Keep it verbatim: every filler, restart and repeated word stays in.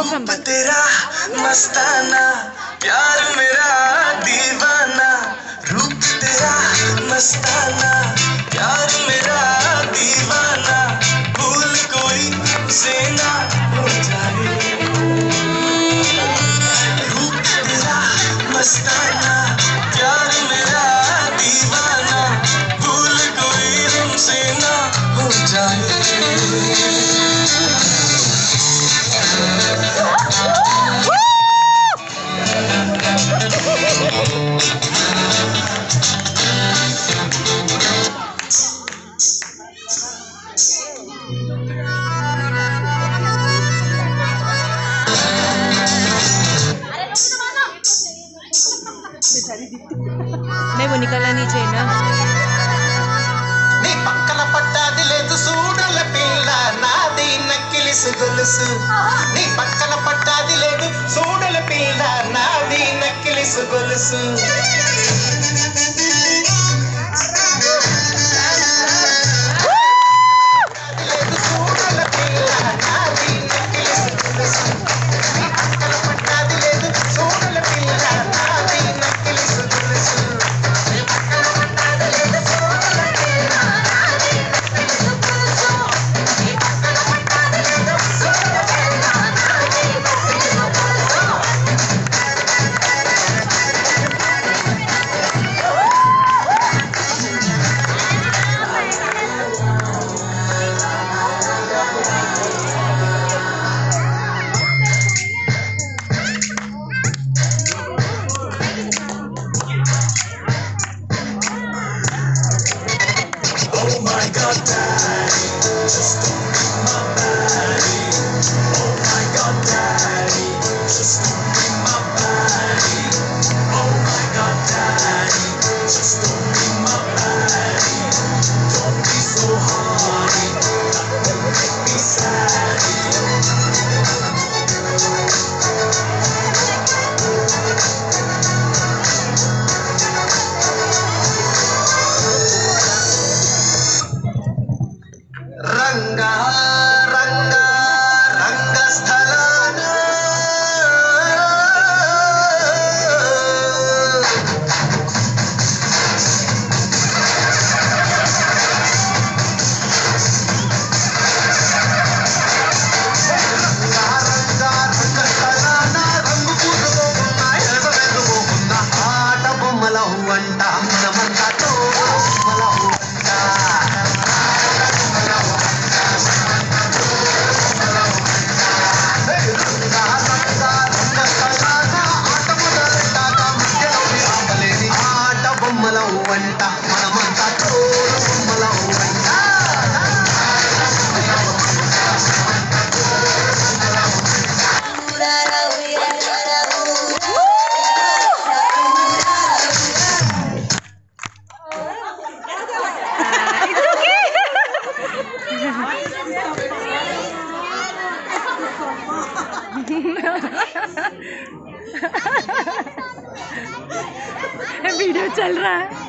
Go from back. तेरा मस्ताना प्यार मेरा दीवाना रूप तेरा मस्ताना प्यार मेरा दीवाना भूल कोई से ना हो जाए रूप तेरा मस्ताना प्यार मेरा दीवाना भूल कोई हमसे ना हो जाए मैं वो निकाला नहीं चाहिए ना नी पक्कन पट्टादी लेदु सूडल पिల్ల नादी नक्किलिस गोलुसु नी पक्कन पट्टादी लेदु सूडल पिల్ల नादी नक्किलिस गोलुसु रंगा रंगा रंगस्थलाना రంగు పూసుకోకున్నా ఎదవెదుకున్నా ఆట బొమ్మల వంట మనమంతా బొమ్మల వంట వంట మనమంతా తోడు బొమ్మల వంట वीडियो चल रहा है।